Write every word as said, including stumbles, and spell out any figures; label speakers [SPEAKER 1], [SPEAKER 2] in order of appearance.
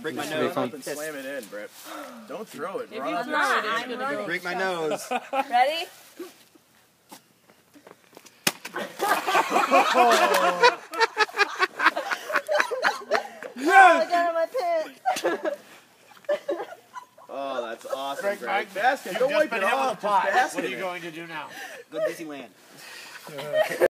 [SPEAKER 1] break my
[SPEAKER 2] Just
[SPEAKER 1] nose.
[SPEAKER 2] run up and slam it in, Britt. Don't throw it.
[SPEAKER 3] If
[SPEAKER 2] Run
[SPEAKER 3] you
[SPEAKER 2] up
[SPEAKER 3] throw
[SPEAKER 2] and
[SPEAKER 3] it,
[SPEAKER 2] slam
[SPEAKER 3] it's
[SPEAKER 2] it.
[SPEAKER 3] gonna go.
[SPEAKER 1] Break my nose.
[SPEAKER 3] Ready?
[SPEAKER 4] Oh, I got it on my pants.
[SPEAKER 2] Oh, that's awesome,
[SPEAKER 5] Greg,
[SPEAKER 2] Greg.
[SPEAKER 5] Mike,
[SPEAKER 2] Basket.
[SPEAKER 5] You've
[SPEAKER 2] Don't
[SPEAKER 5] just
[SPEAKER 2] wipe
[SPEAKER 5] been
[SPEAKER 2] it
[SPEAKER 5] hit with
[SPEAKER 2] off.
[SPEAKER 5] a pot.
[SPEAKER 2] Just basket
[SPEAKER 5] What are you
[SPEAKER 2] it.
[SPEAKER 5] going to do now?
[SPEAKER 1] Go to Disneyland.